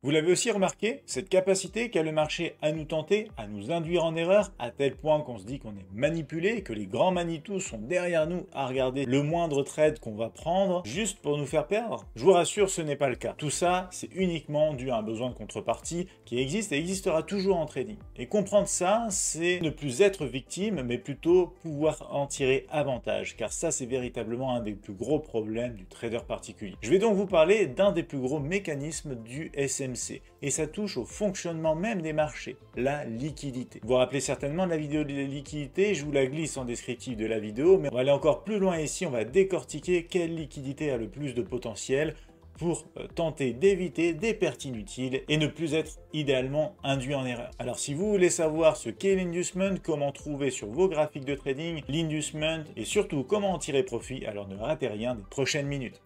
Vous l'avez aussi remarqué, cette capacité qu'a le marché à nous tenter, à nous induire en erreur, à tel point qu'on se dit qu'on est manipulé, que les grands Manitou sont derrière nous à regarder le moindre trade qu'on va prendre, juste pour nous faire perdre? Je vous rassure, ce n'est pas le cas. Tout ça, c'est uniquement dû à un besoin de contrepartie qui existe et existera toujours en trading. Et comprendre ça, c'est ne plus être victime, mais plutôt pouvoir en tirer avantage, car ça, c'est véritablement un des plus gros problèmes du trader particulier. Je vais donc vous parler d'un des plus gros mécanismes du SMC. Et ça touche au fonctionnement même des marchés, la liquidité. Vous vous rappelez certainement de la vidéo de la liquidité, je vous la glisse en descriptif de la vidéo, mais on va aller encore plus loin ici, on va décortiquer quelle liquidité a le plus de potentiel pour tenter d'éviter des pertes inutiles et ne plus être idéalement induit en erreur. Alors si vous voulez savoir ce qu'est l'inducement, comment trouver sur vos graphiques de trading l'inducement et surtout comment en tirer profit, alors ne ratez rien des prochaines minutes.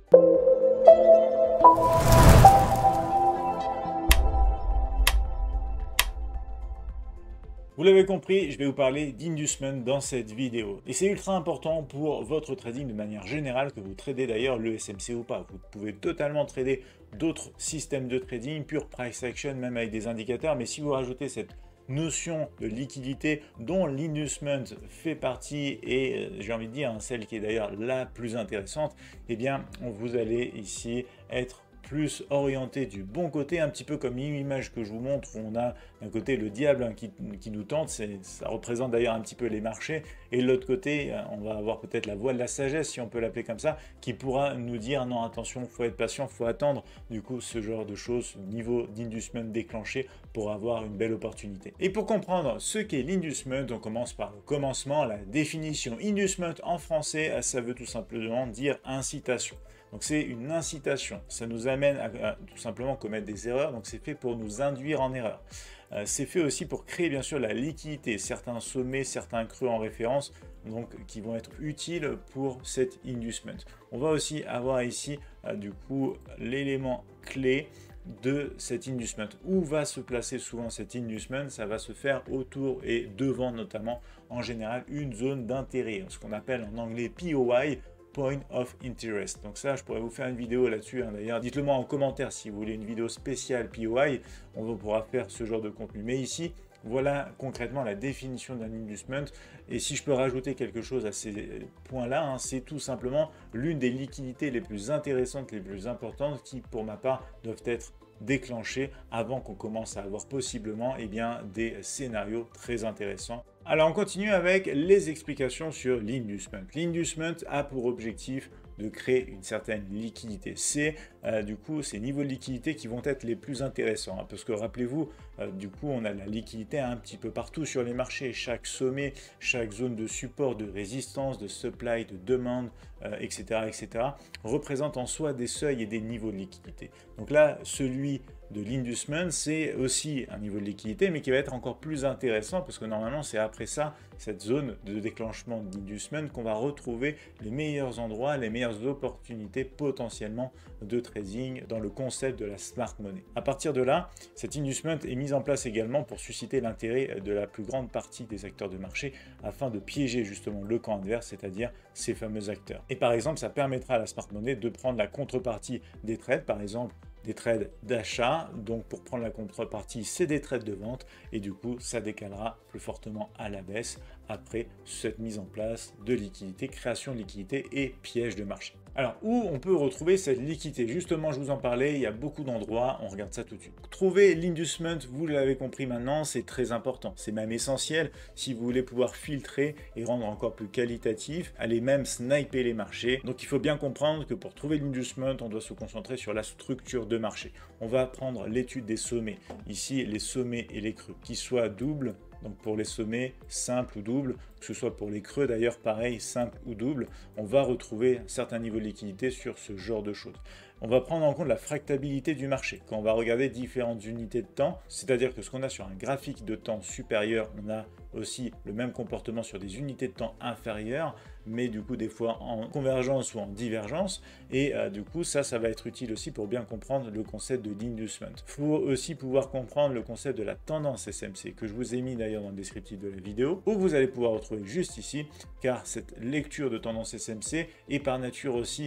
Vous l'avez compris, je vais vous parler d'inducement dans cette vidéo. Et c'est ultra important pour votre trading de manière générale, que vous tradez d'ailleurs le SMC ou pas. Vous pouvez totalement trader d'autres systèmes de trading, pure price action, même avec des indicateurs. Mais si vous rajoutez cette notion de liquidité dont l'inducement fait partie et j'ai envie de dire celle qui est d'ailleurs la plus intéressante, eh bien vous allez ici être plus orienté du bon côté, un petit peu comme l'image que je vous montre où on a d'un côté le diable qui nous tente, ça représente d'ailleurs un petit peu les marchés, et de l'autre côté on va avoir peut-être la voie de la sagesse, si on peut l'appeler comme ça, qui pourra nous dire non attention, il faut être patient, il faut attendre du coup ce genre de choses, ce niveau d'inducement déclenché pour avoir une belle opportunité. Et pour comprendre ce qu'est l'inducement, on commence par le commencement. La définition inducement en français, ça veut tout simplement dire incitation. Donc c'est une incitation, ça nous amène à tout simplement commettre des erreurs, donc c'est fait pour nous induire en erreur. C'est fait aussi pour créer bien sûr la liquidité, certains sommets, certains creux en référence, donc qui vont être utiles pour cet inducement. On va aussi avoir ici du coup l'élément clé de cet inducement. Où va se placer souvent cet inducement? Ça va se faire autour et devant notamment en général une zone d'intérêt, ce qu'on appelle en anglais POI, Point of Interest. Donc ça, je pourrais vous faire une vidéo là-dessus. D'ailleurs, dites-le moi en commentaire si vous voulez une vidéo spéciale POI. On pourra faire ce genre de contenu. Mais ici, voilà concrètement la définition d'un inducement. Et si je peux rajouter quelque chose à ces points-là, c'est tout simplement l'une des liquidités les plus intéressantes, les plus importantes qui, pour ma part, doivent être déclenchées avant qu'on commence à avoir possiblement des scénarios très intéressants. Alors on continue avec les explications sur l'inducement. L'inducement a pour objectif de créer une certaine liquidité. C'est du coup ces niveaux de liquidité qui vont être les plus intéressants, parce que rappelez-vous, du coup on a la liquidité un petit peu partout sur les marchés, chaque sommet, chaque zone de support, de résistance, de supply, de demande, etc., représente en soi des seuils et des niveaux de liquidité. Donc là, celui de l'inducement, c'est aussi un niveau de liquidité, mais qui va être encore plus intéressant, parce que normalement c'est après ça, cette zone de déclenchement d'inducement, qu'on va retrouver les meilleurs endroits, les meilleures opportunités potentiellement de trading dans le concept de la smart money. À partir de là, cet inducement est mis en place également pour susciter l'intérêt de la plus grande partie des acteurs de marché afin de piéger justement le camp adverse, c'est-à-dire ces fameux acteurs. Et par exemple, ça permettra à la smart money de prendre la contrepartie des trades, par exemple des trades d'achat, donc pour prendre la contrepartie, c'est des trades de vente, et du coup, ça décalera plus fortement à la baisse après cette mise en place de liquidité, création de liquidité et piège de marché. Alors, où on peut retrouver cette liquidité? Justement, je vous en parlais, il y a beaucoup d'endroits, on regarde ça tout de suite. Trouver l'inducement, vous l'avez compris maintenant, c'est très important, c'est même essentiel si vous voulez pouvoir filtrer et rendre encore plus qualitatif, aller même sniper les marchés. Donc, il faut bien comprendre que pour trouver l'inducement, on doit se concentrer sur la structure de marché. On va prendre l'étude des sommets. Ici, les sommets et les creux, qui soient doubles, donc pour les sommets simples ou doubles, que ce soit pour les creux d'ailleurs pareil, simple ou double, on va retrouver un certain niveau de liquidité sur ce genre de choses. On va prendre en compte la fractabilité du marché. Quand on va regarder différentes unités de temps, c'est-à-dire que ce qu'on a sur un graphique de temps supérieur, on a aussi le même comportement sur des unités de temps inférieures, mais du coup des fois en convergence ou en divergence, et du coup ça va être utile aussi pour bien comprendre le concept de l'inducement. Il faut aussi pouvoir comprendre le concept de la tendance SMC, que je vous ai mis d'ailleurs dans le descriptif de la vidéo, où vous allez pouvoir retrouver juste ici, car cette lecture de tendance SMC est par nature aussi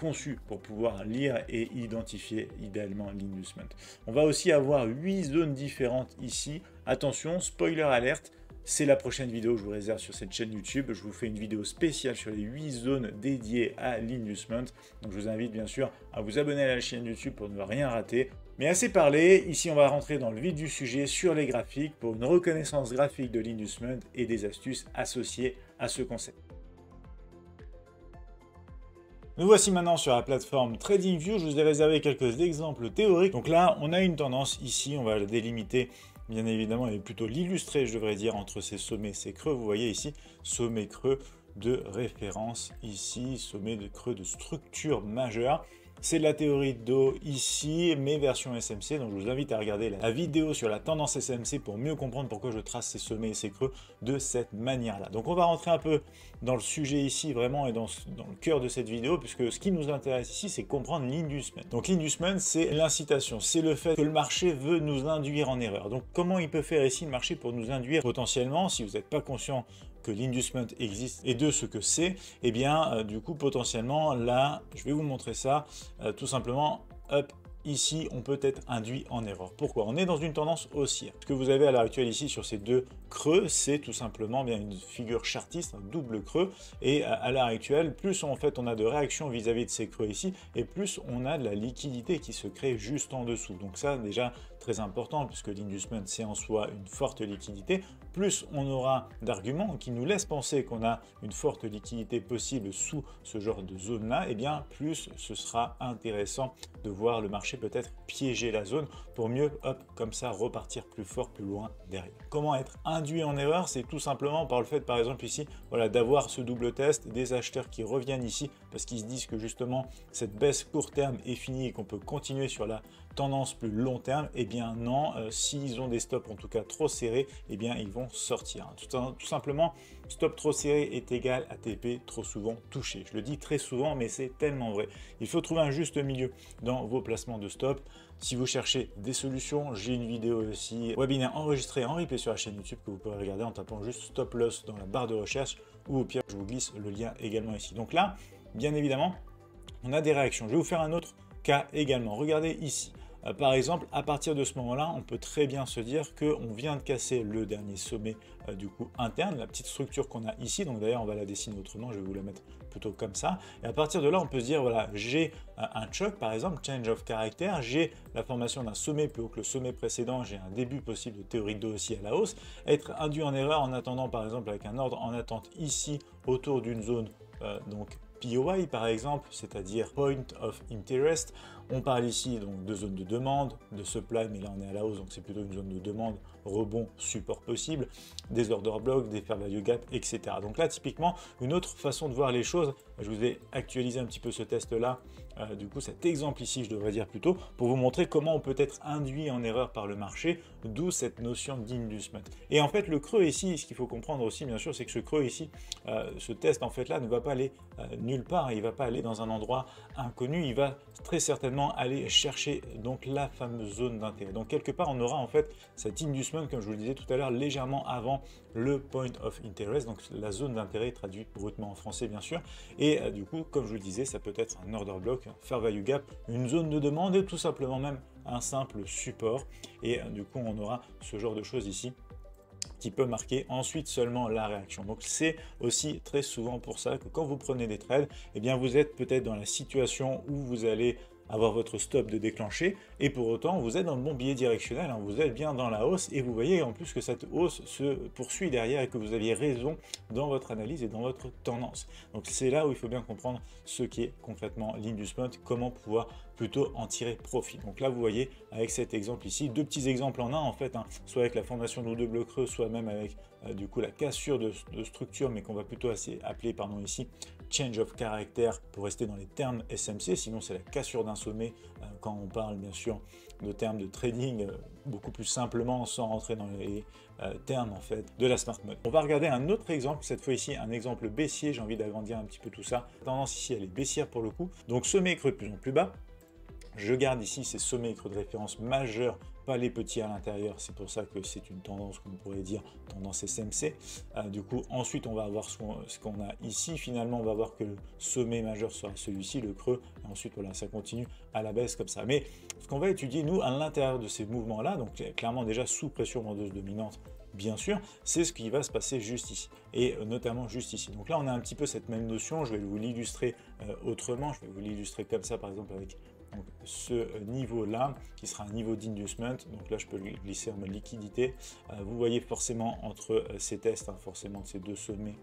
conçu pour pouvoir lire et identifier idéalement l'inducement. On va aussi avoir 8 zones différentes ici. Attention, spoiler alerte, c'est la prochaine vidéo que je vous réserve sur cette chaîne YouTube. Je vous fais une vidéo spéciale sur les 8 zones dédiées à l'inducement. Donc je vous invite bien sûr à vous abonner à la chaîne YouTube pour ne rien rater. Mais assez parlé, ici on va rentrer dans le vif du sujet sur les graphiques pour une reconnaissance graphique de l'inducement et des astuces associées à ce concept. Nous voici maintenant sur la plateforme TradingView. Je vous ai réservé quelques exemples théoriques. Donc là, on a une tendance ici, on va la délimiter. Bien évidemment, et plutôt l'illustrer, je devrais dire, entre ces sommets et ces creux. Vous voyez ici, sommet creux de référence, ici, sommet de creux de structure majeure. C'est de la théorie d'eau ici, mes versions SMC. Donc je vous invite à regarder la vidéo sur la tendance SMC pour mieux comprendre pourquoi je trace ces sommets et ces creux de cette manière-là. Donc on va rentrer un peu dans le sujet ici vraiment et dans le cœur de cette vidéo, puisque ce qui nous intéresse ici, c'est comprendre l'inducement. Donc l'inducement, c'est l'incitation, c'est le fait que le marché veut nous induire en erreur. Donc comment il peut faire ici le marché pour nous induire potentiellement, si vous n'êtes pas conscient que l'inducement existe et de ce que c'est, et bien du coup potentiellement là, je vais vous montrer ça, tout simplement, hop, ici on peut être induit en erreur. Pourquoi? On est dans une tendance haussière. Ce que vous avez à l'heure actuelle ici sur ces deux creux, c'est tout simplement bien une figure chartiste, un double creux, et à l'heure actuelle, plus en fait on a de réactions vis-à-vis de ces creux ici, et plus on a de la liquidité qui se crée juste en dessous. Donc ça déjà très important, puisque l'inducement c'est en soi une forte liquidité, plus on aura d'arguments qui nous laissent penser qu'on a une forte liquidité possible sous ce genre de zone là, et bien plus ce sera intéressant de voir le marché peut-être piéger la zone pour mieux, hop, comme ça repartir plus fort, plus loin derrière. Comment être induit en erreur? C'est tout simplement par le fait, par exemple ici, voilà, d'avoir ce double test, des acheteurs qui reviennent ici parce qu'ils se disent que justement cette baisse court terme est finie et qu'on peut continuer sur la tendance plus long terme. Eh bien non, s'ils ont des stops en tout cas trop serrés, eh bien ils vont sortir. Tout simplement, stop trop serré est égal à TP trop souvent touché. Je le dis très souvent, mais c'est tellement vrai. Il faut trouver un juste milieu dans vos placements de stop. Si vous cherchez des solutions, j'ai une vidéo aussi, webinaire enregistré en replay sur la chaîne YouTube que vous pouvez regarder en tapant juste stop loss dans la barre de recherche, ou au pire je vous glisse le lien également ici. Donc là, bien évidemment, on a des réactions. Je vais vous faire un autre cas également. Regardez ici. Par exemple, à partir de ce moment-là, on peut très bien se dire qu'on vient de casser le dernier sommet du coup interne, la petite structure qu'on a ici. Donc d'ailleurs, on va la dessiner autrement, je vais vous la mettre plutôt comme ça. Et à partir de là, on peut se dire, voilà, j'ai un choc, par exemple, change of character, j'ai la formation d'un sommet plus haut que le sommet précédent, j'ai un début possible de théorie d'eau aussi à la hausse. Être induit en erreur en attendant, par exemple, avec un ordre en attente ici, autour d'une zone, donc POI par exemple, c'est-à-dire Point of Interest. On parle ici donc de zone de demande, de supply, mais là on est à la hausse, donc c'est plutôt une zone de demande, rebond, support possible, des order blocks, des fair value gap, etc. Donc là typiquement, une autre façon de voir les choses, je vous ai actualisé un petit peu ce test-là, du coup cet exemple ici je devrais dire plutôt, pour vous montrer comment on peut être induit en erreur par le marché, d'où cette notion d'inducement. Et en fait le creux ici, ce qu'il faut comprendre aussi bien sûr, c'est que ce creux ici, ce test en fait là ne va pas aller nulle part, il ne va pas aller dans un endroit inconnu, il va très certainement aller chercher donc la fameuse zone d'intérêt. Donc quelque part on aura en fait cet inducement, comme je vous le disais tout à l'heure, légèrement avant le point of interest, donc la zone d'intérêt traduit brutement en français bien sûr, et du coup comme je vous le disais, ça peut être un order block, un fair value gap, une zone de demande et tout simplement même un simple support, et du coup on aura ce genre de choses ici qui peut marquer ensuite seulement la réaction. Donc c'est aussi très souvent pour ça que quand vous prenez des trades, eh bien vous êtes peut-être dans la situation où vous allez avoir votre stop de déclencher, et pour autant vous êtes dans le bon biais directionnel, hein, vous êtes bien dans la hausse, et vous voyez en plus que cette hausse se poursuit derrière et que vous aviez raison dans votre analyse et dans votre tendance. Donc c'est là où il faut bien comprendre ce qui est concrètement l'inducement, comment pouvoir plutôt en tirer profit. Donc là vous voyez avec cet exemple ici, deux petits exemples en un en fait, hein, soit avec la formation de double creux, soit même avec du coup la cassure de structure, mais qu'on va plutôt appeler pardon ici change of character pour rester dans les termes SMC, sinon c'est la cassure d'un sommet quand on parle bien sûr de termes de trading beaucoup plus simplement sans rentrer dans les termes en fait de la smart money. On va regarder un autre exemple, cette fois ici un exemple baissier, j'ai envie d'agrandir un petit peu tout ça. La tendance ici elle est baissière pour le coup, donc sommet creux de plus en plus bas. Je garde ici ces sommets et creux de référence majeurs, pas les petits à l'intérieur. C'est pour ça que c'est une tendance qu'on pourrait dire tendance SMC. Du coup, ensuite, on va avoir ce qu'on a ici. Finalement, on va voir que le sommet majeur sera celui-ci, le creux. Et ensuite, voilà, ça continue à la baisse comme ça. Mais ce qu'on va étudier, nous, à l'intérieur de ces mouvements-là, donc clairement déjà sous pression vendeuse dominante, bien sûr, c'est ce qui va se passer juste ici, et notamment juste ici. Donc là, on a un petit peu cette même notion, je vais vous l'illustrer autrement, je vais vous l'illustrer comme ça, par exemple, avec donc, ce niveau-là, qui sera un niveau d'inducement. Donc là, je peux le glisser en mode liquidité. Vous voyez forcément entre ces tests, forcément de ces deux sommets,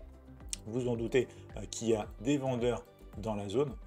vous en doutez qu'il y a des vendeurs dans la zone.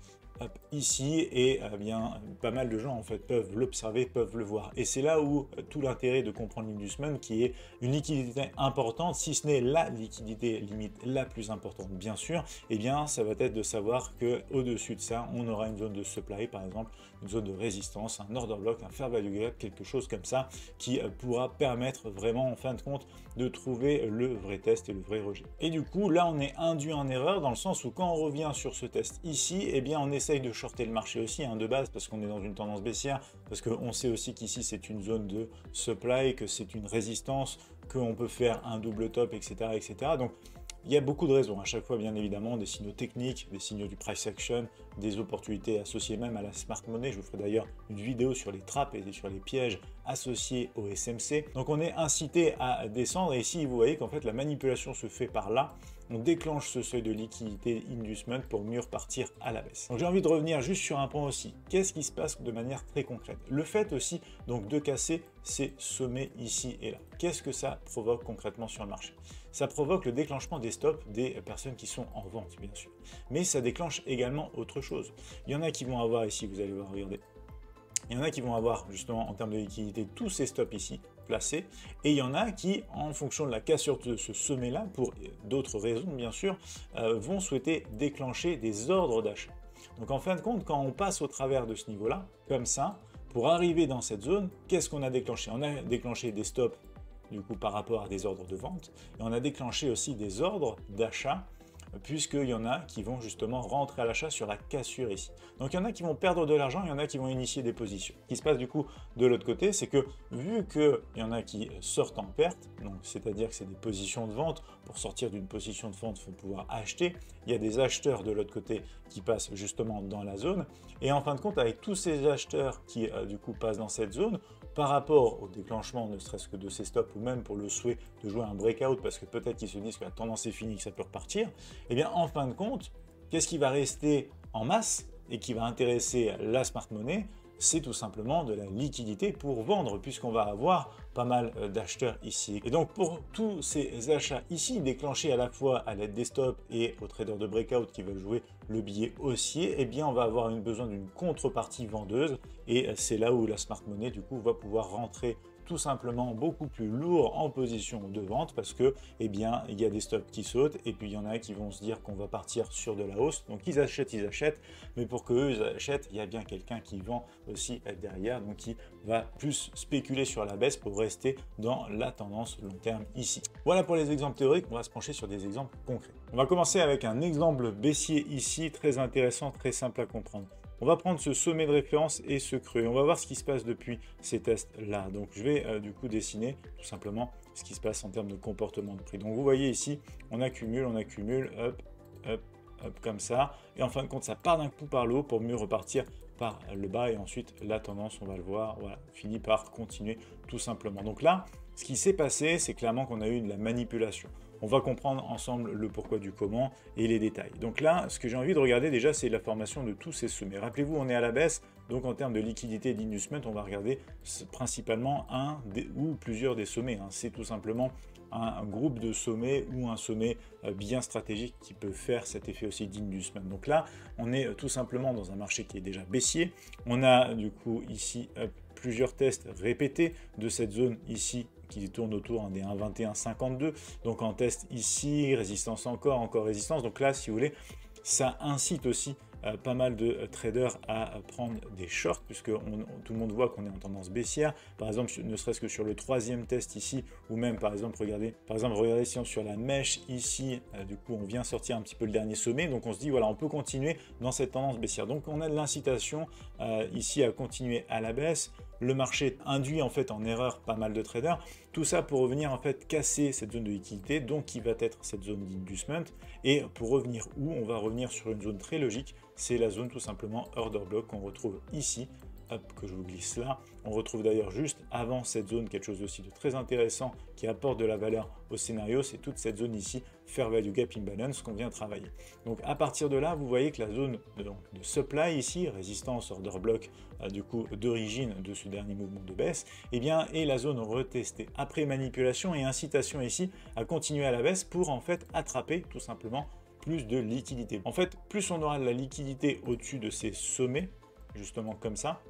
Ici, et bien pas mal de gens en fait peuvent l'observer, peuvent le voir, et c'est là où tout l'intérêt de comprendre l'inducement, qui est une liquidité importante, si ce n'est la liquidité limite la plus importante bien sûr, et bien ça va être de savoir que au dessus de ça on aura une zone de supply, par exemple une zone de résistance, un order block, un fair value gap, quelque chose comme ça qui pourra permettre vraiment en fin de compte de trouver le vrai test et le vrai rejet. Et du coup là on est induit en erreur dans le sens où quand on revient sur ce test ici, et bien on essaye de shorter le marché aussi de base, parce qu'on est dans une tendance baissière, parce qu'on sait aussi qu'ici c'est une zone de supply, que c'est une résistance, qu'on peut faire un double top, etc., etc. Donc il y a beaucoup de raisons, à chaque fois bien évidemment, des signaux techniques, des signaux du price action, des opportunités associées même à la smart money. Je vous ferai d'ailleurs une vidéo sur les trappes et sur les pièges associés au SMC. Donc on est incité à descendre, et ici vous voyez qu'en fait la manipulation se fait par là. On déclenche ce seuil de liquidité inducement pour mieux repartir à la baisse. Donc j'ai envie de revenir juste sur un point aussi. Qu'est-ce qui se passe de manière très concrète? Le fait aussi donc de casser ces sommets ici et là. Qu'est-ce que ça provoque concrètement sur le marché? Ça provoque le déclenchement des stops des personnes qui sont en vente, bien sûr. Mais ça déclenche également autre chose. Il y en a qui vont avoir ici, vous allez voir, regardez. Il y en a qui vont avoir justement en termes de liquidité tous ces stops ici placés, et il y en a qui, en fonction de la cassure de ce sommet-là, pour d'autres raisons bien sûr, vont souhaiter déclencher des ordres d'achat. Donc en fin de compte, quand on passe au travers de ce niveau-là, comme ça, pour arriver dans cette zone, qu'est-ce qu'on a déclenché? On a déclenché des stops du coup par rapport à des ordres de vente, et on a déclenché aussi des ordres d'achat, puisqu'il y en a qui vont justement rentrer à l'achat sur la cassure ici. Donc il y en a qui vont perdre de l'argent, il y en a qui vont initier des positions. Ce qui se passe du coup de l'autre côté, c'est que vu qu'il y en a qui sortent en perte, donc c'est-à-dire que c'est des positions de vente, pour sortir d'une position de vente, il faut pouvoir acheter, il y a des acheteurs de l'autre côté qui passent justement dans la zone, et en fin de compte avec tous ces acheteurs qui du coup passent dans cette zone, par rapport au déclenchement ne serait-ce que de ces stops, ou même pour le souhait de jouer un breakout, parce que peut-être qu'ils se disent que la tendance est finie, que ça peut repartir, et bien en fin de compte, qu'est-ce qui va rester en masse et qui va intéresser la smart money? C'est tout simplement de la liquidité pour vendre, puisqu'on va avoir pas mal d'acheteurs ici. Et donc pour tous ces achats ici, déclenchés à la fois à l'aide des stops et aux traders de breakout qui veulent jouer le billet haussier, eh bien on va avoir besoin d'une contrepartie vendeuse, et c'est là où la smart money du coup va pouvoir rentrer tout simplement beaucoup plus lourd en position de vente, parce que eh bien il y a des stops qui sautent, et puis il y en a qui vont se dire qu'on va partir sur de la hausse, donc ils achètent, mais pour que eux ils achètent, il y a bien quelqu'un qui vend aussi derrière, donc qui va plus spéculer sur la baisse pour rester dans la tendance long terme ici. Voilà pour les exemples théoriques, on va se pencher sur des exemples concrets. On va commencer avec un exemple baissier ici, très intéressant, très simple à comprendre. On va prendre ce sommet de référence et ce creux. On va voir ce qui se passe depuis ces tests-là. Donc je vais du coup dessiner tout simplement ce qui se passe en termes de comportement de prix. Donc vous voyez ici, on accumule, hop, hop, hop, comme ça. Et en fin de compte, ça part d'un coup par le haut pour mieux repartir par le bas. Et ensuite, la tendance, on va le voir, voilà, finit par continuer tout simplement. Donc là, ce qui s'est passé, c'est clairement qu'on a eu de la manipulation. On va comprendre ensemble le pourquoi du comment et les détails. Donc là, ce que j'ai envie de regarder déjà, c'est la formation de tous ces sommets. Rappelez-vous, on est à la baisse, donc en termes de liquidité et d'inducement, on va regarder principalement un ou plusieurs des sommets. C'est tout simplement un groupe de sommets ou un sommet bien stratégique qui peut faire cet effet aussi d'inducement. Donc là, on est tout simplement dans un marché qui est déjà baissier. On a du coup ici plusieurs tests répétés de cette zone ici qui tourne autour des 1,2152. Donc en test ici, résistance encore résistance. Donc là, si vous voulez, ça incite aussi pas mal de traders à prendre des shorts, puisque tout le monde voit qu'on est en tendance baissière. Par exemple, ne serait-ce que sur le troisième test ici, ou même par exemple, regardez si on sur la mèche ici, du coup on vient sortir un petit peu le dernier sommet, donc on se dit voilà, on peut continuer dans cette tendance baissière. Donc on a de l'incitation ici à continuer à la baisse. Le marché induit en fait en erreur pas mal de traders. Tout ça pour revenir en fait casser cette zone de liquidité, donc qui va être cette zone d'inducement. Et pour revenir où, on va revenir sur une zone très logique, c'est la zone tout simplement order block qu'on retrouve ici. Hop, que je vous glisse là. On retrouve d'ailleurs juste avant cette zone quelque chose aussi de très intéressant qui apporte de la valeur au scénario, c'est toute cette zone ici, Fair Value Gap Imbalance, qu'on vient travailler. Donc à partir de là, vous voyez que la zone de supply ici, résistance order block du coup d'origine de ce dernier mouvement de baisse, eh bien, est la zone retestée après manipulation et incitation ici à continuer à la baisse pour en fait attraper tout simplement plus de liquidité. En fait, plus on aura de la liquidité au-dessus de ces sommets, justement comme ça,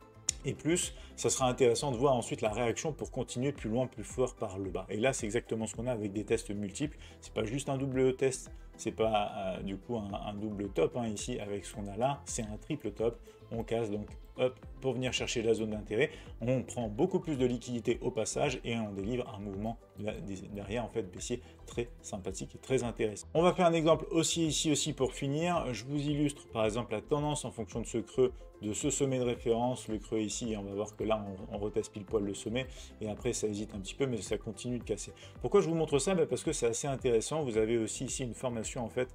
et plus, ça sera intéressant de voir ensuite la réaction pour continuer plus loin, plus fort par le bas. Et là, c'est exactement ce qu'on a avec des tests multiples. C'est pas juste un double test, c'est pas du coup un double top hein, ici avec ce qu'on a là, c'est un triple top. On casse donc hop pour venir chercher la zone d'intérêt. On prend beaucoup plus de liquidité au passage et on délivre un mouvement derrière en fait baissier très sympathique et très intéressant. On va faire un exemple ici pour finir. Je vous illustre par exemple la tendance en fonction de ce creux, de ce sommet de référence, le creux ici, et on va voir que là on reteste pile poil le sommet et après ça hésite un petit peu mais ça continue de casser. Pourquoi je vous montre ça? Parce que c'est assez intéressant. Vous avez aussi ici une formation en fait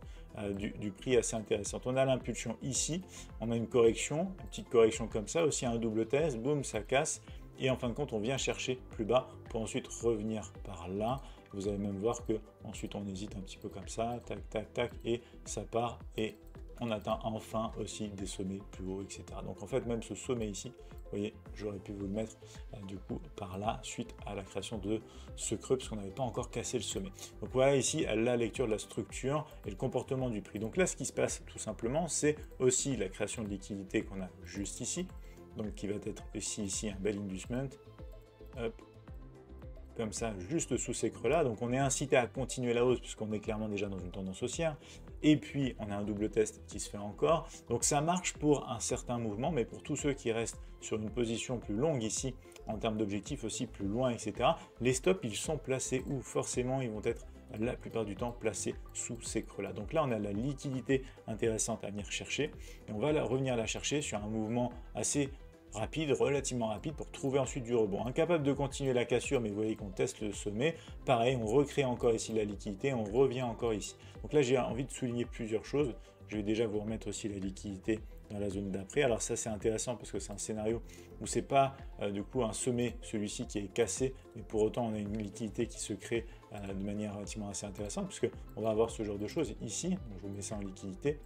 du prix assez intéressante. On a l'impulsion ici, on a une correction, une petite correction comme ça, aussi un double test, boum, ça casse et en fin de compte on vient chercher plus bas pour ensuite revenir par là. Vous allez même voir que ensuite on hésite un petit peu comme ça, tac tac tac, et ça part et on atteint enfin aussi des sommets plus hauts, etc. Donc en fait même ce sommet ici, vous voyez, j'aurais pu vous le mettre du coup par là suite à la création de ce creux parce qu'on n'avait pas encore cassé le sommet. Donc voilà ici la lecture de la structure et le comportement du prix. Donc là ce qui se passe tout simplement, c'est aussi la création de liquidité qu'on a juste ici, donc qui va être ici un bel inducement, hop, comme ça, juste sous ces creux-là. Donc on est incité à continuer la hausse puisqu'on est clairement déjà dans une tendance haussière. Et puis on a un double test qui se fait encore. Donc ça marche pour un certain mouvement, mais pour tous ceux qui restent sur une position plus longue ici, en termes d'objectifs aussi plus loin, etc., les stops, ils sont placés où forcément ils vont être la plupart du temps placés sous ces creux-là. Donc là, on a la liquidité intéressante à venir chercher. Et on va revenir la chercher sur un mouvement assez rapide, relativement rapide, pour trouver ensuite du rebond. Incapable de continuer la cassure, mais vous voyez qu'on teste le sommet. Pareil, on recrée encore ici la liquidité, on revient encore ici. Donc là, j'ai envie de souligner plusieurs choses. Je vais déjà vous remettre aussi la liquidité dans la zone d'après. Alors ça, c'est intéressant parce que c'est un scénario où c'est pas du coup un sommet, celui-ci qui est cassé, mais pour autant, on a une liquidité qui se crée de manière relativement assez intéressante, puisque on va avoir ce genre de choses ici. Donc, je vous mets ça en liquidité.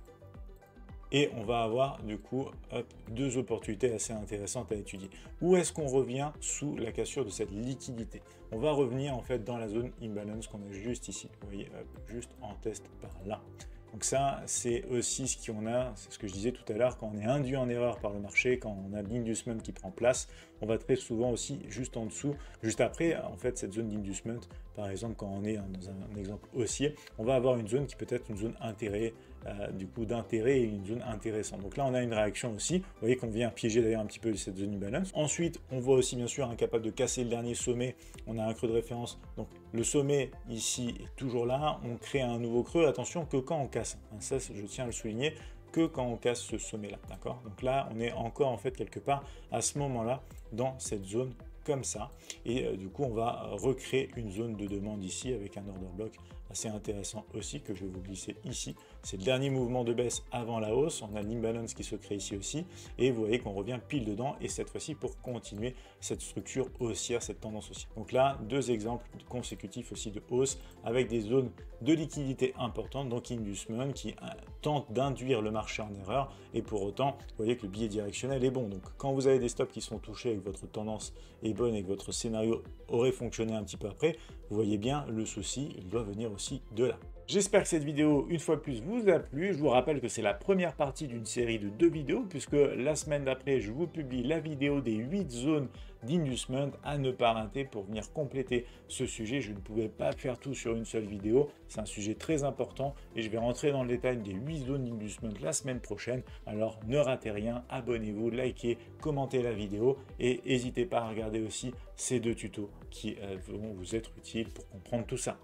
Et on va avoir du coup deux opportunités assez intéressantes à étudier. Où est-ce qu'on revient sous la cassure de cette liquidité? On va revenir en fait dans la zone imbalance qu'on a juste ici. Vous voyez, juste en test par là. Donc ça, c'est aussi ce qu'on a, c'est ce que je disais tout à l'heure, quand on est induit en erreur par le marché, quand on a l'inducement qui prend place, on va très souvent aussi juste en dessous, juste après, en fait, cette zone d'inducement, par exemple, quand on est dans un exemple haussier, on va avoir une zone qui peut être une zone intérêt, du coup d'intérêt et une zone intéressante. Donc là, on a une réaction aussi. Vous voyez qu'on vient piéger d'ailleurs un petit peu cette zone imbalance. Ensuite, on voit aussi bien sûr incapable de casser le dernier sommet. On a un creux de référence. Donc le sommet ici est toujours là. On crée un nouveau creux. Attention que quand on casse, ça je tiens à le souligner, que quand on casse ce sommet là, d'accord? Donc là, on est encore en fait quelque part à ce moment-là dans cette zone comme ça, et du coup on va recréer une zone de demande ici avec un order block assez intéressant aussi que je vais vous glisser ici. C'est le dernier mouvement de baisse avant la hausse, on a l'imbalance qui se crée ici aussi, et vous voyez qu'on revient pile dedans, et cette fois-ci pour continuer cette structure haussière, cette tendance haussière. Donc là, deux exemples consécutifs aussi de hausse avec des zones de liquidité importantes, donc inducement qui tente d'induire le marché en erreur, et pour autant vous voyez que le biais directionnel est bon. Donc quand vous avez des stops qui sont touchés avec votre tendance est bonne et que votre scénario aurait fonctionné un petit peu après, vous voyez bien le souci, il doit venir aussi aussi de là. J'espère que cette vidéo, une fois de plus, vous a plu. Je vous rappelle que c'est la première partie d'une série de 2 vidéos, puisque la semaine d'après, je vous publie la vidéo des 8 zones d'inducement à ne pas rater pour venir compléter ce sujet. Je ne pouvais pas faire tout sur une seule vidéo. C'est un sujet très important et je vais rentrer dans le détail des 8 zones d'inducement la semaine prochaine. Alors ne ratez rien, abonnez-vous, likez, commentez la vidéo et n'hésitez pas à regarder aussi ces 2 tutos qui vont vous être utiles pour comprendre tout ça.